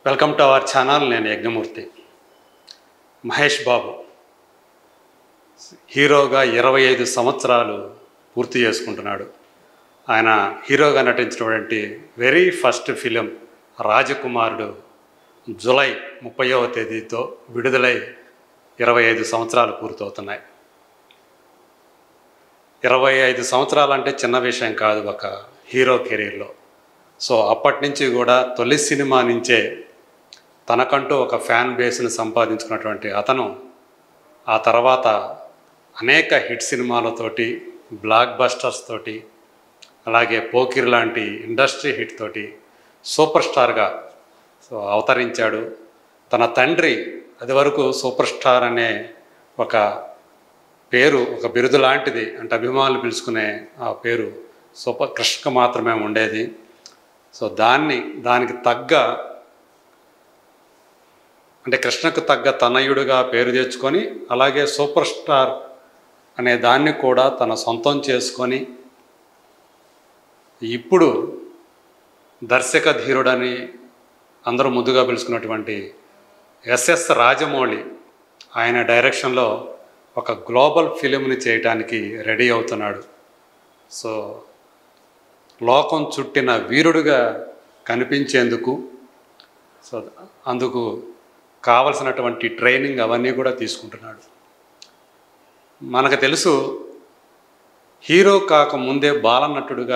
Welcome to our channel. నేను యజ్ఞమూర్తి. మహేష్ బాబు హీరోగా 25 సంవత్సరాలు పూర్తి చేసుకుంటున్నాడు. ఆయన హీరోగా నటించినటువంటి very first film Rajakumarudu July 30వ తేదీతో విడుదలై 25 సంవత్సరాలు పూర్తవుతున్నాయి. 25 సంవత్సరాలు అంటే చిన్న విషయం కాదు ఒక హీరో కెరీర్లో. సో అప్పటి నుంచి కూడా తొలి సినిమా నుంచే తనకంటూ ఒక ఫ్యాన్ బేస్ని సంపాదించుకున్నటువంటి అతను ఆ తర్వాత అనేక హిట్ సినిమాలతోటి, బ్లాక్ బస్టర్స్ తోటి, అలాగే పోకిరి లాంటి ఇండస్ట్రీ హిట్ తోటి సూపర్ స్టార్గా అవతరించాడు. తన తండ్రి అది వరకు సూపర్ స్టార్ అనే ఒక పేరు, ఒక బిరుదు లాంటిది, అంటే అభిమానులు పిలుచుకునే ఆ పేరు సూపర్ కృష్ణకు మాత్రమే ఉండేది. సో దానికి తగ్గ, అంటే కృష్ణకు తగ్గ తనయుడిగా పేరు తెచ్చుకొని, అలాగే సూపర్ స్టార్ అనే దాన్ని కూడా తన సొంతం చేసుకొని ఇప్పుడు దర్శక ధీరుడని అందరూ ముద్దుగా పిలుచుకున్నటువంటి ఎస్ఎస్ రాజమౌళి ఆయన డైరెక్షన్లో ఒక గ్లోబల్ ఫిలింని చేయడానికి రెడీ అవుతున్నాడు. సో లోకం చుట్టిన వీరుడుగా కనిపించేందుకు, సో అందుకు కావలసినటువంటి ట్రైనింగ్ అవన్నీ కూడా తీసుకుంటున్నాడు. మనకు తెలుసు, హీరో కాకముందే బాలనటుడుగా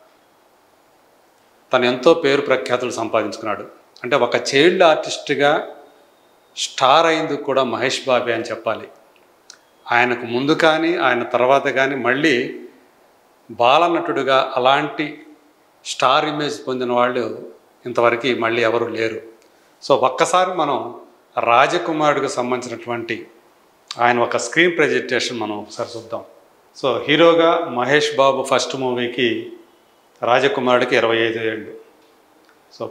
తను ఎంతో పేరు ప్రఖ్యాతులు సంపాదించుకున్నాడు. అంటే ఒక చైల్డ్ ఆర్టిస్ట్గా స్టార్ అయిందుకు కూడా మహేష్ బాబే అని చెప్పాలి. ఆయనకు ముందు కానీ ఆయన తర్వాత కానీ మళ్ళీ బాలనటుడుగా అలాంటి స్టార్ ఇమేజ్ పొందిన వాళ్ళు ఇంతవరకు మళ్ళీ ఎవరు లేరు. సో ఒక్కసారి మనం రాజకుమారుడికి సంబంధించినటువంటి ఆయన ఒక స్క్రీన్ ప్రెజెంటేషన్ మనం ఒకసారి చూద్దాం. సో హీరోగా మహేష్ బాబు ఫస్ట్ మూవీకి రాజకుమారుడికి 25 ఏళ్ళు. సో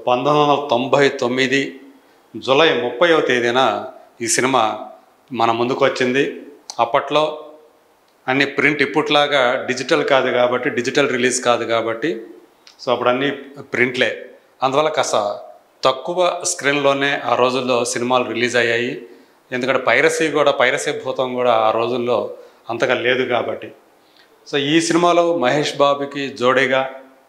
1999 జూలై 30వ తేదీన ఈ సినిమా మన ముందుకు వచ్చింది. అప్పట్లో అన్ని ప్రింట్, ఇప్పట్లాగా డిజిటల్ కాదు కాబట్టి, డిజిటల్ రిలీజ్ కాదు కాబట్టి, సో అప్పుడు అన్నీ ప్రింట్లే. అందువల్ల కాస్త తక్కువ స్క్రీన్లోనే ఆ రోజుల్లో సినిమాలు రిలీజ్ అయ్యాయి. ఎందుకంటే పైరసీ భూతం కూడా ఆ రోజుల్లో అంతగా లేదు కాబట్టి. సో ఈ సినిమాలో మహేష్ బాబుకి జోడీగా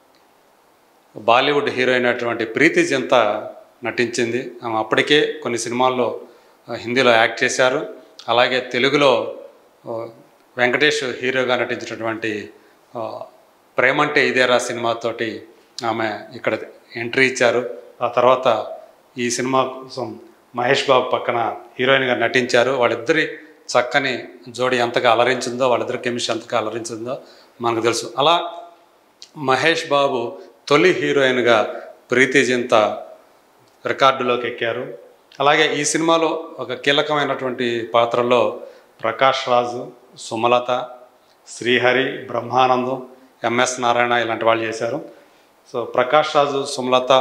బాలీవుడ్ హీరోయిన్ అయినటువంటి ప్రీతి జింతా నటించింది. ఆమె అప్పటికే కొన్ని సినిమాల్లో హిందీలో యాక్ట్ చేశారు. అలాగే తెలుగులో వెంకటేష్ హీరోగా నటించినటువంటి ప్రేమంటే ఇదేరా సినిమాతోటి ఆమె ఇక్కడ ఎంట్రీ ఇచ్చారు. ఆ తర్వాత ఈ సినిమా కోసం మహేష్ బాబు పక్కన హీరోయిన్గా నటించారు. వాళ్ళిద్దరి చక్కని జోడి ఎంతగా అలరించిందో, వాళ్ళిద్దరి కెమిస్ట్రీ ఎంతగా అలరించిందో మనకు తెలుసు. అలా మహేష్ బాబు తొలి హీరోయిన్గా ప్రీతి జింతా రికార్డులోకి ఎక్కారు. అలాగే ఈ సినిమాలో ఒక కీలకమైనటువంటి పాత్రలో ప్రకాష్ రాజు, సుమలత, శ్రీహరి, బ్రహ్మానందం, ఎంఎస్ నారాయణ ఇలాంటి వాళ్ళు చేశారు. సో ప్రకాష్ రాజు, సుమలత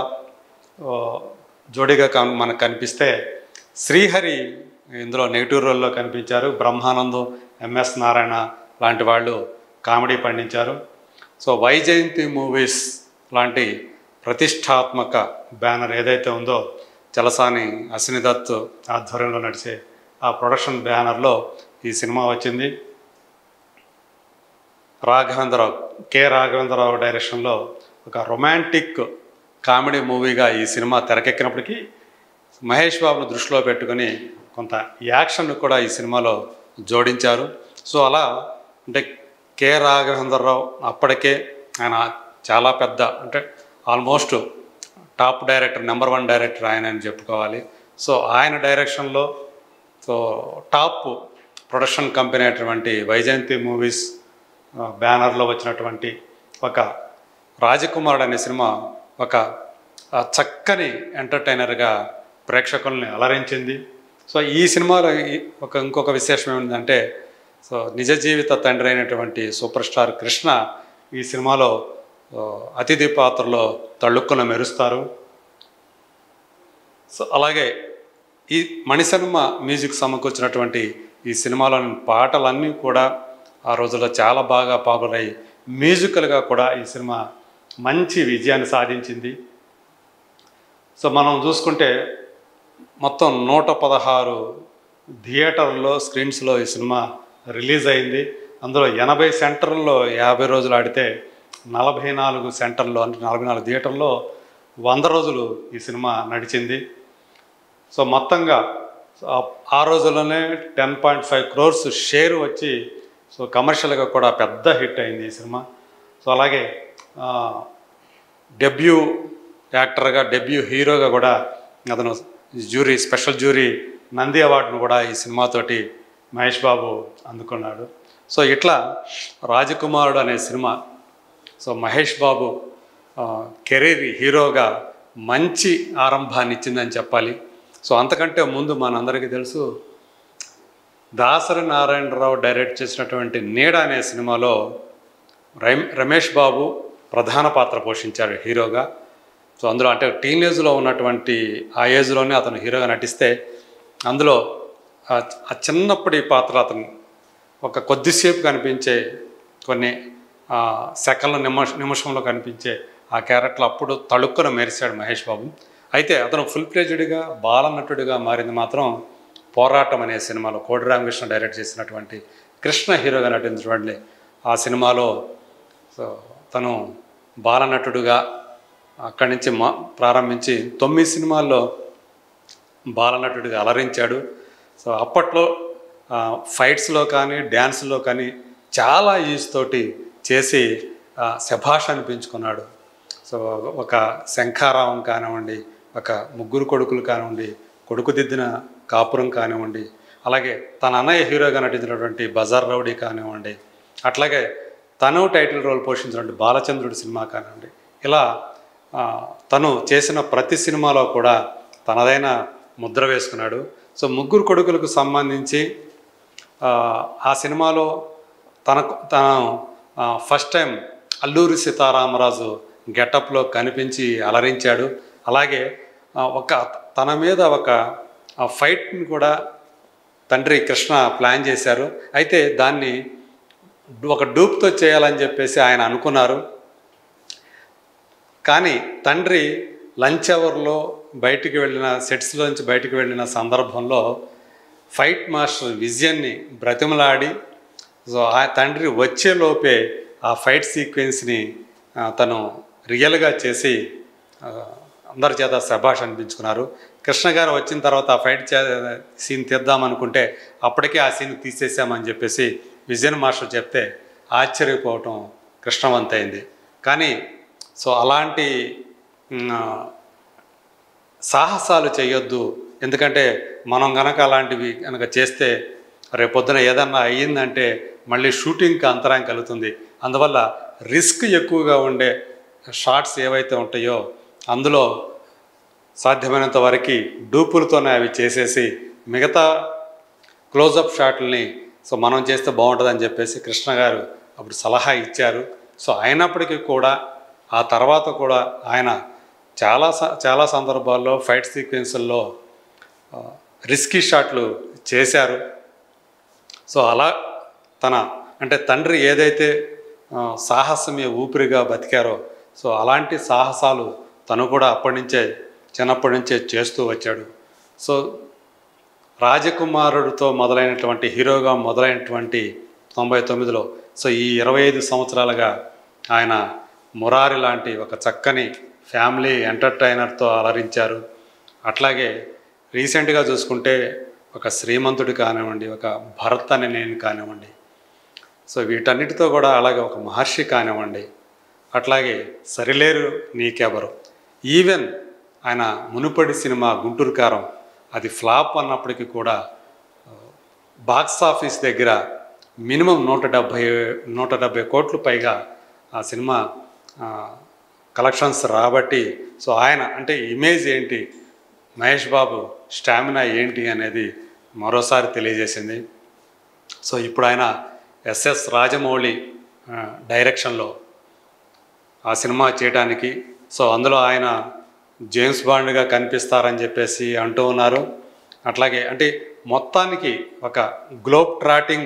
జోడీగా మనకు కనిపిస్తే, శ్రీహరి ఇందులో నెగిటివ్ రోల్లో కనిపించారు. బ్రహ్మానందం, ఎంఎస్ నారాయణ లాంటి వాళ్ళు కామెడీ పండించారు. సో వైజయంతి మూవీస్ లాంటి ప్రతిష్టాత్మక బ్యానర్ ఏదైతే ఉందో, చలసాని అశ్వినిదత్ ఆధ్వర్యంలో నడిచే ఆ ప్రొడక్షన్ బ్యానర్లో ఈ సినిమా వచ్చింది. కె రాఘవేంద్రరావు డైరెక్షన్లో ఒక రొమాంటిక్ కామెడీ మూవీగా ఈ సినిమా తెరకెక్కినప్పటికీ మహేష్ బాబును దృష్టిలో పెట్టుకొని కొంత యాక్షన్ కూడా ఈ సినిమాలో జోడించారు. సో అలా అంటే కె రాఘవేంద్రరావు అప్పటికే ఆయన చాలా పెద్ద, అంటే almost top director, number 1 director ఆయన అని చెప్పుకోవాలి. సో ఆయన డైరెక్షన్లో సో టాప్ ప్రొడక్షన్ కంపెనీ అయినటువంటి వైజయంతి మూవీస్ బ్యానర్లో వచ్చినటువంటి ఒక రాజకుమారుడు అనే సినిమా ఒక చక్కని ఎంటర్టైనర్గా ప్రేక్షకుల్ని అలరించింది. సో ఈ సినిమాలో ఇంకొక విశేషం ఏమిటంటే, సో నిజ జీవిత తండ్రి అయినటువంటి సూపర్ స్టార్ కృష్ణ ఈ సినిమాలో అతిథి పాత్రలో తళుక్కున మెరుస్తారు. సో అలాగే ఈ మణిశర్మ మ్యూజిక్ సమకూర్చినటువంటి ఈ సినిమాలోని పాటలన్నీ కూడా ఆ రోజుల్లో చాలా బాగా పాపులర్ అయ్యి మ్యూజికల్గా కూడా ఈ సినిమా మంచి విజయాన్ని సాధించింది. సో మనం చూసుకుంటే మొత్తం 116 థియేటర్లో స్క్రీన్స్లో ఈ సినిమా రిలీజ్ అయింది. అందులో 80 సెంటర్లో 50 రోజులు ఆడితే 44 సెంటర్లో అంటే 44 థియేటర్లో 100 రోజులు ఈ సినిమా నడిచింది. సో మొత్తంగా ఆ రోజుల్లోనే 10.5 crores షేర్ వచ్చి సో కమర్షియల్గా కూడా పెద్ద హిట్ అయింది ఈ సినిమా. సో అలాగే డెబ్యూ యాక్టర్గా డెబ్యూ హీరోగా కూడా అతను స్పెషల్ జ్యూరీ నంది అవార్డును కూడా ఈ సినిమాతోటి మహేష్ బాబు అందుకున్నాడు. సో ఇట్లా రాజకుమారుడు అనే సినిమా సో మహేష్ బాబు కెరీర్ హీరోగా మంచి ఆరంభాన్ని ఇచ్చిందని చెప్పాలి. సో అంతకంటే ముందు మనందరికీ తెలుసు దాసరి నారాయణరావు డైరెక్ట్ చేసినటువంటి నీడ అనే సినిమాలో రమేష్ బాబు ప్రధాన పాత్ర పోషించారు హీరోగా. సో అందులో అంటే టీనేజ్లో ఉన్నటువంటి ఆ ఏజ్లోనే అతను హీరోగా నటిస్తే అందులో ఆ చిన్నప్పటి పాత్ర అతను ఒక కొద్దిసేపు కనిపించే కొన్ని సెకండ్ల నిమిషంలో కనిపించే ఆ క్యారెక్టర్ అప్పుడు తళుక్కున మెరిశాడు మహేష్ బాబు. అయితే అతను ఫుల్ ఫ్లెడ్జ్డ్గా బాలనటుడిగా మారింది మాత్రం పోరాటం అనే సినిమాలో కోడి రామకృష్ణ డైరెక్ట్ చేసినటువంటి కృష్ణ హీరోగా నటించినటువంటి ఆ సినిమాలో సో తను బాలనటుడుగా అక్కడి నుంచి ప్రారంభించి 9 సినిమాల్లో బాలనటుడిగా అలరించాడు. సో అప్పట్లో ఫైట్స్లో కానీ డ్యాన్స్లో కానీ చాలా ఈజ్ తోటి చేసి శభాష్ అనిపించుకున్నాడు. సో ఒక శంఖారావం కానివ్వండి, ఒక ముగ్గురు కొడుకులు కానివ్వండి, కొడుకు దిద్దిన కాపురం కానివ్వండి, అలాగే తన అన్నయ్య హీరోగా నటించినటువంటి బజార్ రౌడీ కానివ్వండి, అట్లాగే తను టైటిల్ రోల్ పోషించినటువంటి బాలచంద్రుడి సినిమా కానివ్వండి, ఇలా తను చేసిన ప్రతి సినిమాలో కూడా తనదైన ముద్ర వేసుకున్నాడు. సో ముగ్గురు కొడుకులకు సంబంధించి ఆ సినిమాలో తను ఫస్ట్ టైం అల్లూరి సీతారామరాజు గెటప్లో కనిపించి అలరించాడు. అలాగే తన మీద ఒక ఫైట్ని కూడా తండ్రి కృష్ణ ప్లాన్ చేశారు. అయితే దాన్ని ఒక డూప్తో చేయాలని చెప్పేసి ఆయన అనుకున్నారు. కానీ తండ్రి లంచ్ అవర్లో బయటికి వెళ్ళిన సెట్స్లో నుంచి బయటికి వెళ్ళిన సందర్భంలో ఫైట్ మాస్టర్ విజయన్ని బ్రతిమలాడి సో ఆ తండ్రి వచ్చేలోపే ఆ ఫైట్ సీక్వెన్స్ని తను రియల్గా చేసి అందరి చేత శభాష్ అనిపించుకున్నారు. కృష్ణ గారు వచ్చిన తర్వాత ఆ ఫైట్ సీన్ తీద్దామనుకుంటే అప్పటికే ఆ సీన్ తీసేసామని చెప్పేసి విజయన్ మాస్టర్ చెప్తే ఆశ్చర్యపోవటం కృష్ణవంతైంది. కానీ సో అలాంటి సాహసాలు చేయొద్దు, ఎందుకంటే మనం కనుక అలాంటివి కనుక చేస్తే రేపొద్దున ఏదన్నా అయ్యిందంటే మళ్ళీ షూటింగ్కి అంతరాయం కలుగుతుంది. అందువల్ల రిస్క్ ఎక్కువగా ఉండే షాట్స్ ఏవైతే ఉంటాయో అందులో సాధ్యమైనంత వరకు డూపులతోనే అవి చేసేసి మిగతా క్లోజప్ షాట్లని సో మనం చేస్తే బాగుంటుందని చెప్పేసి కృష్ణ గారు అప్పుడు సలహా ఇచ్చారు. సో అయినప్పటికీ కూడా ఆ తర్వాత కూడా ఆయన చాలా సందర్భాల్లో ఫైట్ సీక్వెన్సుల్లో రిస్కీ షాట్లు చేశారు. సో అలా అంటే తండ్రి ఏదైతే సాహసమే ఊపిరిగా బతికారో సో అలాంటి సాహసాలు తను కూడా చిన్నప్పటి నుంచే చేస్తూ వచ్చాడు. సో రాజకుమారుడితో మొదలైనటువంటి హీరోగా మొదలైనటువంటి 99లో సో ఈ 25 సంవత్సరాలుగా ఆయన మురారి లాంటి ఒక చక్కని ఫ్యామిలీ ఎంటర్టైనర్తో అలరించారు. అట్లాగే రీసెంట్గా చూసుకుంటే ఒక శ్రీమంతుడు కానివ్వండి, ఒక భరత్ అనే నేను కానివ్వండి, సో వీటన్నిటితో కూడా అలాగే ఒక మహర్షి కానివ్వండి, అట్లాగే సరిలేరు నీకెవరు, ఈవెన్ ఆయన మునుపడి సినిమా గుంటూరు కారం అది ఫ్లాప్ అన్నప్పటికీ కూడా బాక్స్ ఆఫీస్ దగ్గర మినిమం 170 కోట్లు పైగా ఆ సినిమా కలెక్షన్స్ రాబట్టి సో ఆయన అంటే ఇమేజ్ ఏంటి, మహేష్ బాబు స్టామినా ఏంటి అనేది మరోసారి తెలియజేసింది. సో ఇప్పుడు ఆయన ఎస్ఎస్ రాజమౌళి డైరెక్షన్లో ఆ సినిమా చేయడానికి సో అందులో ఆయన జేమ్స్ బాండ్గా కనిపిస్తారని చెప్పేసి అంటూ ఉన్నారు. అట్లాగే అంటే మొత్తానికి ఒక గ్లోబ్ ట్రాటింగ్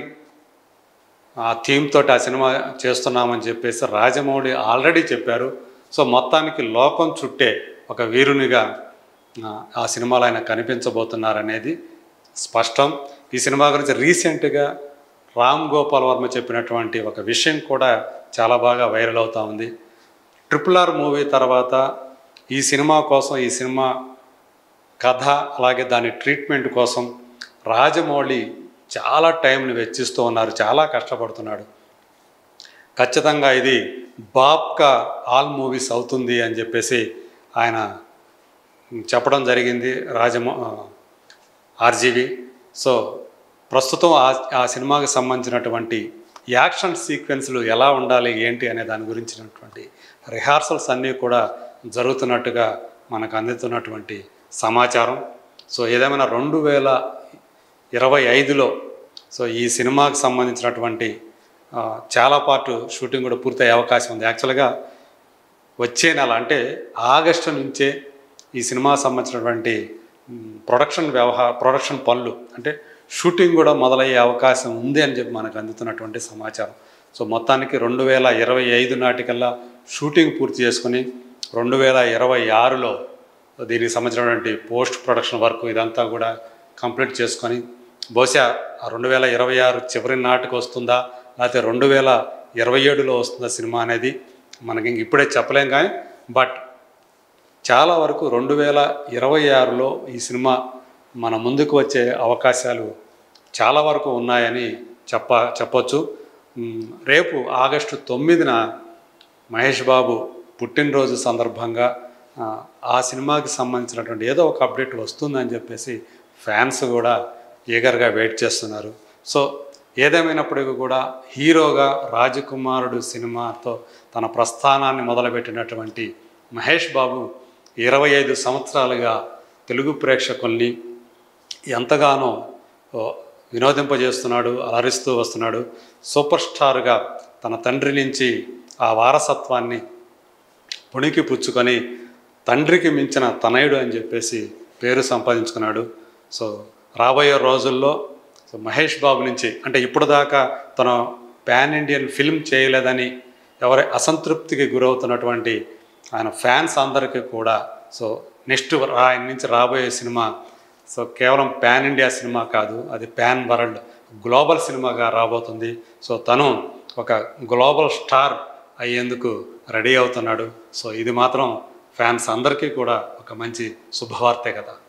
ఆ థీమ్ తోటి ఆ సినిమా చేస్తున్నామని చెప్పేసి రాజమౌళి ఆల్రెడీ చెప్పారు. సో మొత్తానికి లోకం చుట్టే ఒక వీరునిగా ఆ సినిమాలో ఆయన కనిపించబోతున్నారనేది స్పష్టం. ఈ సినిమా గురించి రీసెంట్గా రామ్ గోపాల్ వర్మ చెప్పినటువంటి ఒక విషయం కూడా చాలా బాగా వైరల్ అవుతూ ఉంది. RRR మూవీ తర్వాత ఈ సినిమా కోసం, ఈ సినిమా కథ అలాగే దాని ట్రీట్మెంట్ కోసం రాజమౌళి చాలా టైంని వెచ్చిస్తూ ఉన్నారు, చాలా కష్టపడుతున్నాడు. ఖచ్చితంగా ఇది బాప్కా ఆల్ మూవీస్ అవుతుంది అని చెప్పేసి ఆయన చెప్పడం జరిగింది ఆర్జీవి. సో ప్రస్తుతం ఆ సినిమాకి సంబంధించినటువంటి యాక్షన్ సీక్వెన్స్లు ఎలా ఉండాలి ఏంటి అనే దాని గురించినటువంటి రిహార్సల్స్ అన్నీ కూడా జరుగుతున్నట్టుగా మనకు అందుతున్నటువంటి సమాచారం. సో ఏదేమైనా 2025లో సో ఈ సినిమాకి సంబంధించినటువంటి చాలా పార్ట్ షూటింగ్ కూడా పూర్తయ్యే అవకాశం ఉంది. యాక్చువల్గా వచ్చే నెల అంటే ఆగస్టు నుంచే ఈ సినిమా సంబంధించినటువంటి ప్రొడక్షన్ పనులు అంటే షూటింగ్ కూడా మొదలయ్యే అవకాశం ఉంది అని చెప్పి మనకు అందుతున్నటువంటి సమాచారం. సో మొత్తానికి 2025 నాటికల్లా షూటింగ్ పూర్తి చేసుకుని 2026లో దీనికి సంబంధించినటువంటి పోస్ట్ ప్రొడక్షన్ వర్క్ ఇదంతా కూడా కంప్లీట్ చేసుకొని బహుశా 2026 చివరి నాటికి వస్తుందా లేకపోతే 2027లో వస్తుందా సినిమా అనేది మనకి ఇప్పుడే చెప్పలేం. కానీ బట్ చాలా వరకు 2026లో ఈ సినిమా మన ముందుకు వచ్చే అవకాశాలు చాలా వరకు ఉన్నాయని చెప్పొచ్చు. రేపు ఆగస్టు 9న మహేష్ బాబు పుట్టినరోజు సందర్భంగా ఆ సినిమాకి సంబంధించినటువంటి ఏదో ఒక అప్డేట్ వస్తుందని చెప్పేసి ఫ్యాన్స్ కూడా ఈగర్గా వెయిట్ చేస్తున్నారు. సో ఏదేమైనప్పటికీ కూడా హీరోగా రాజకుమారుడు సినిమాతో తన ప్రస్థానాన్ని మొదలుపెట్టినటువంటి మహేష్ బాబు 25 సంవత్సరాలుగా తెలుగు ప్రేక్షకుల్ని ఎంతగానో వినోదింపజేస్తున్నాడు, అలరిస్తూ వస్తున్నాడు. సూపర్ స్టార్గా తన తండ్రి నుంచి ఆ వారసత్వాన్ని పుణికి పుచ్చుకొని తండ్రికి మించిన తనయుడు అని చెప్పేసి పేరు సంపాదించుకున్నాడు. సో రాబోయే రోజుల్లో సో మహేష్ బాబు నుంచి అంటే ఇప్పుడు దాకా తన పాన్ ఇండియన్ ఫిల్మ్ చేయలేదని ఎవరి అసంతృప్తికి గురవుతున్నటువంటి ఆయన ఫ్యాన్స్ అందరికీ కూడా సో నెక్స్ట్ ఆయన నుంచి రాబోయే సినిమా సో కేవలం పాన్ ఇండియా సినిమా కాదు, అది పాన్ వరల్డ్ గ్లోబల్ సినిమాగా రాబోతుంది. సో తను ఒక గ్లోబల్ స్టార్ అయ్యేందుకు రెడీ అవుతున్నాడు. సో ఇది మాత్రం ఫ్యాన్స్ అందరికీ కూడా ఒక మంచి శుభవార్తే కదా.